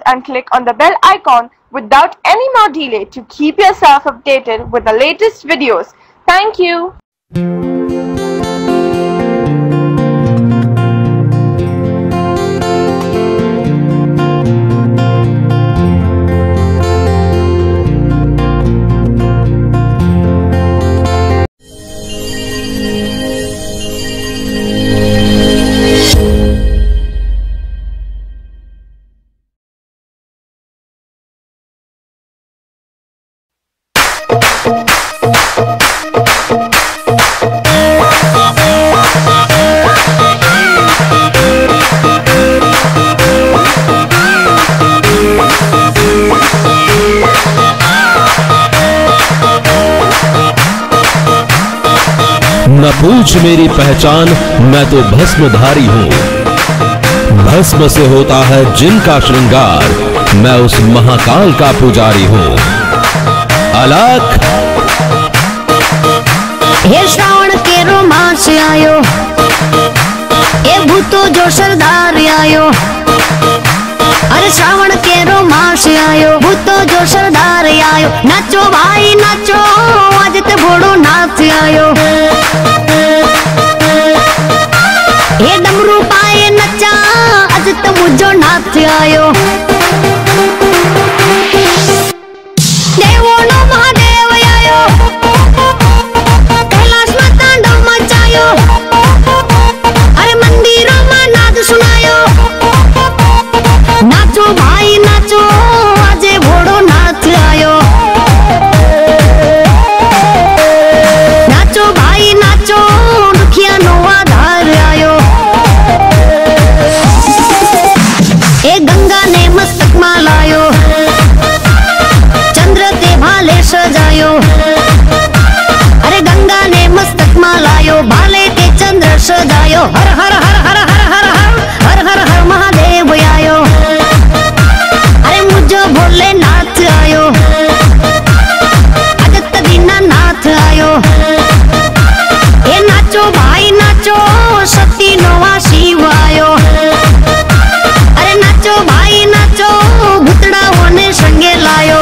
and click on the bell icon without any more delay to keep yourself updated with the latest videos. Thank you. न पूछ मेरी पहचान, मैं तो भस्मधारी हूँ। भस्म से होता है जिनका श्रृंगार, मैं उस महाकाल का पुजारी हूँ। अलख हे श्रावण के रोमांस आयो, ए भूतो जो सरदार आयो। अरे श्रावण के रोमांस आयो, भूतो जो सरदार आयो। नाचो भाई नाचो, आज ते भोड़ो नाच आयो। हे डमरू पाए नचा, आज ते मुझो नाच आयो। देवो नो महादेव आयो, कैलाश में तांडव मचायो। अरे मंदिरों में नाद सुनायो। नाचो भाई नाचो, आजे भोड़ो नाच आयो। नाचो भाई नाचो, दुखिया नो आधार आयो। ए गंगा ने मस्तक में लायो, चंद्र ते भाले सजायो। अरे गंगा ने मस्तक में लायो, भाले ते चंद्र सजायो। हर हर हर हर हर हर हर हर हर हर महादेव आयो। अरे मुझो भोले नाथ आयो, आदित्य दीना नाथ आयो। ए नाचो भाई नाचो, शक्ति नोवा शिव आयो। अरे नाचो भाई नाचो, भूतड़ा होने संगे लायो।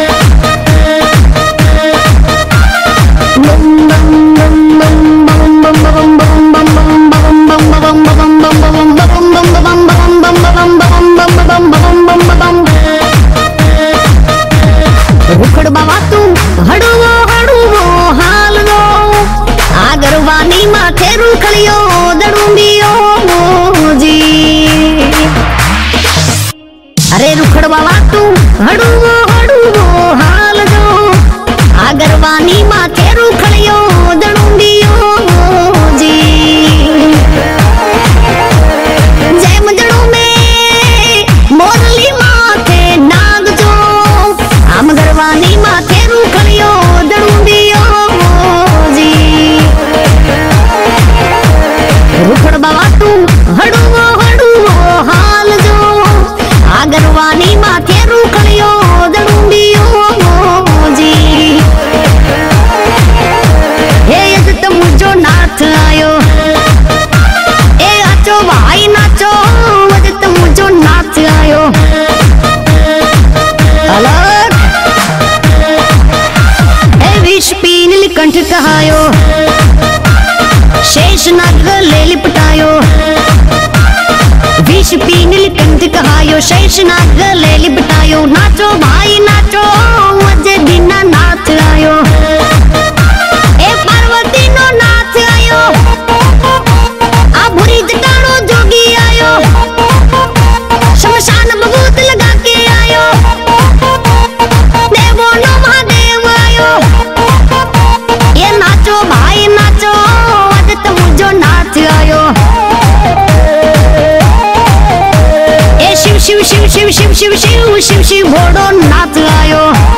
रुखड़ बाबा तू हड़ुवो हड़ुवो हाल दो, आगरवानी माथे रुखड़ियो दड़ूंबियो जी। अरे रुखड़ बाबा तू हड़ुवो हड़ुवो हाल दो, आगरवानी माथे रुखड़ियो दड़ूंबियो जी। जय मजड़ू में मोरली माथे नाग जो, आम गरवानी माथे रुखड़ियो दड़ूंबियो जी। रुखड़ बाबा तू हड़ुवो हड़ुवो हाल जो, आगरवानी माथे रुखड़ियो दड़ूंबियो जी। हे यद मुझो नाथ आयो, ए आचो भाई नाचो, यद मुझो नाथ आयो। अलग ए विष पी नीलकंठ कहायो, शेष नाग ले लिपटायो। विष पी नीलकंठ कहायो, शेष नाग ले लिपटायो। नाचो भाई नाचो, अजय दीना नाथ आयो। ए पार्वती नो नाथ आयो, आ भूरी जटाणो जोगी आयो। शमशान बबूत लगा के आयो, देवो नो महादेव आयो। ये नाचो भाई नाचो, आज तो मुझो नाच आयो। ए शिव शिव शिव शिव शिव शिव शिव शिव शिव भोड़ो नाच आयो।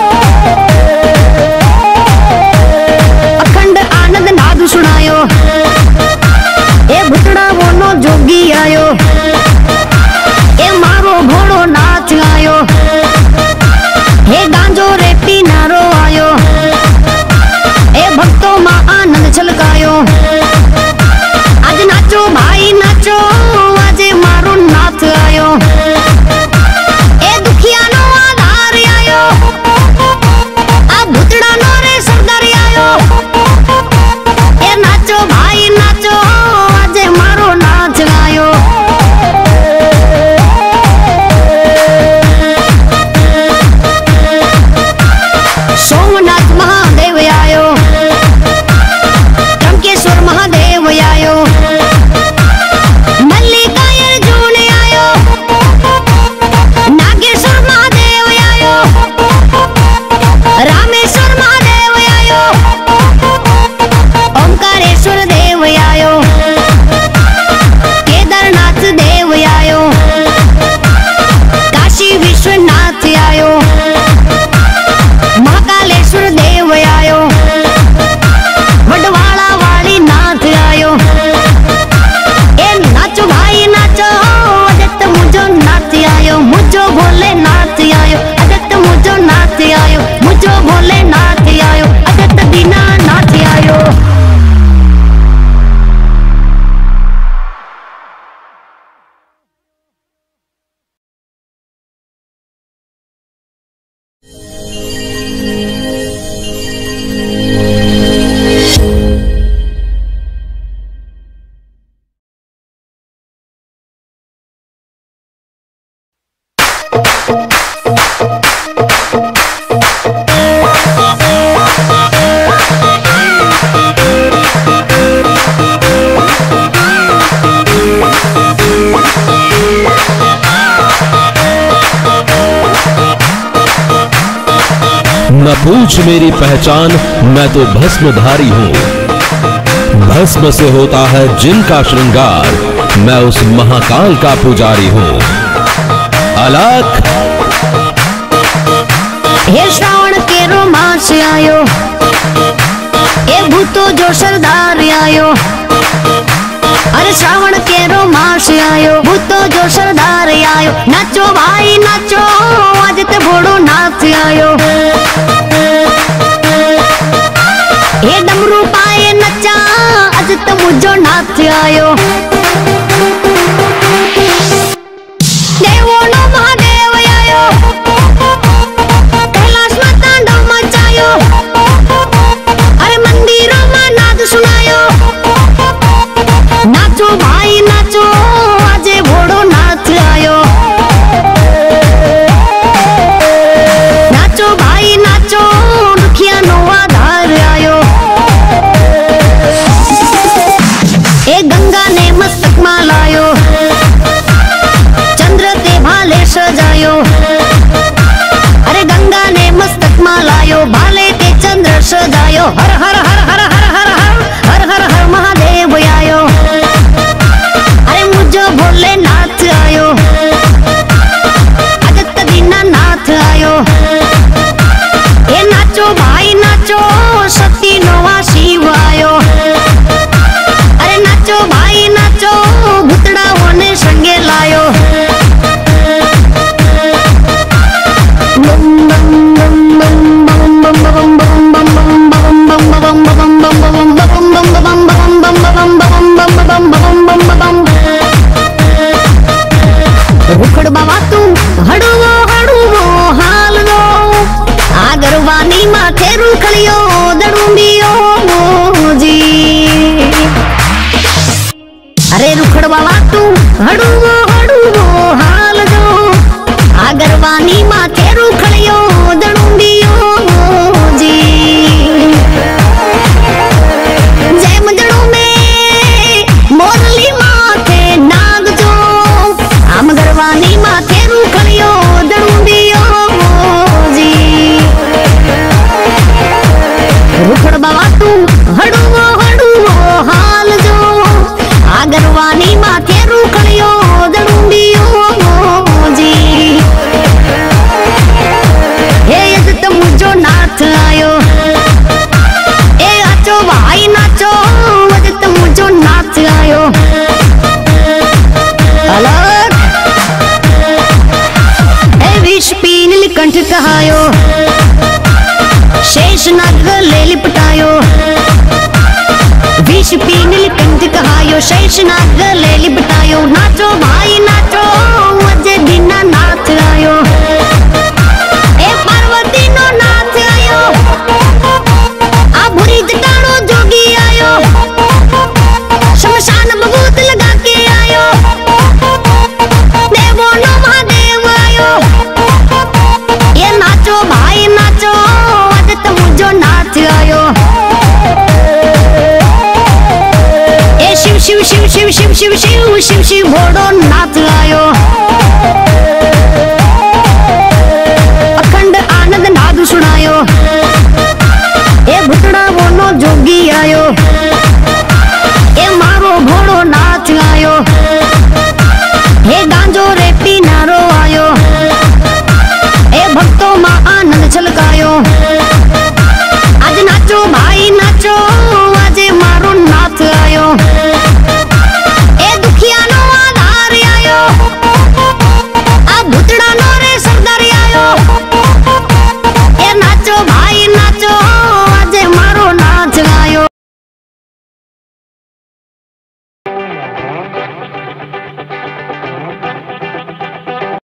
अखंड आनंद नाद सुनायो। ए भुतड़ा बोनो जोगी आयो। ए मारो भोड़ो नाच आयो। हे गांजो रे पीनारो आयो। ए भक्तों मां आनंद छलकायो। आज नाचो भाई नाचो, आज मारो नाथ आयो। ए दुखी न पूछ मेरी पहचान, मैं तो भस्मधारी हूँ। भस्म से होता है जिनका श्रृंगार, मैं उस महाकाल का पुजारी हूँ। अलग हे श्रावण के रोमांस आयो, ए भूतो जो सरदार आयो। अरे श्रावण के रोमांस आयो, भूतो जो सरदार आयो। नाचो भाई नाचो, आज ते भोड़ो नाच आयो। हे डमरू पाए नचा, आज ते मुझो नाच आयो। देवो नो महादेव आयो, कैलाश में तांडव मचायो। अरे मंदिरों में नाद सुनायो। नाचो भाई नाचो, आज भोड़ो नाच आयो। नाचो भाई नाचो, दुखिया नो आधार आयो। ए गंगा ने मस्तक में लायो, चंद्र ते भाले सजायो। अरे गंगा ने मस्तक में लायो, भाले ते चंद्र सजायो। हर हर हर हर हर हर हर हर हर हर महादेव आयो। अरे मुझो भोले नाथ आयो, आदित्य दीना नाथ आयो। ए नाचो भाई नाचो, सती नवा शिव आयो। अरे नाचो भाई नाचो, भूतड़ा होने संगे लायो। रुखड़ बाबा तू हड़ुवो हड़ुवो हाल दो, आगरवानी माथे रुखड़ियो दड़ुंबियो जी। अरे रुखड़ बाबा तू हड़ुवो हड़ुवो हाल दो, आगरवानी माथे रुखड़ियो दड़ुंबियो जी। जय मजड़ू में मोरली माथे नाग जो, आम गरवानी माथे रुखड़ियो दड़ुंबियो जी। रुखड़ बाबा तू हड़ुवो हड़ुवो हाल जो, आगरवानी माथे रुखड़ियो दड़ुंबियो जी। हे यद तो मुझो नाथ आयो, ए आचो भाई नाचो, यद तो मुझो नाथ आयो। अलग ए विष पी नीलकंठ कहायो, शेष नाग ले लिपटायो। विष पी नीलकंठ कहायो, शेष नाग ले लिपटायो। नाचो भाई नाचो, अजय दीना नाथ आयो। ए पार्वती नो नाथ आयो, आ भूरी जटानो जोगी आयो। शमशान बबूत लगा के आयो, देवो नो महादेव आयो। ये नाचो भाई नाचो, आज तो मुझो नाच आयो। ए शिव शिव शिव शिव शिव शिव शिव शिव शिव भोड़ो नाच आयो। अखंड आनंद नाद सुनायो। ए भुतड़ा बोनो जोगी आयो, ए मारो घोड़ो नाच आयो। हे गांजो रे पीनारो आयो, ए भक्तों मां आनंद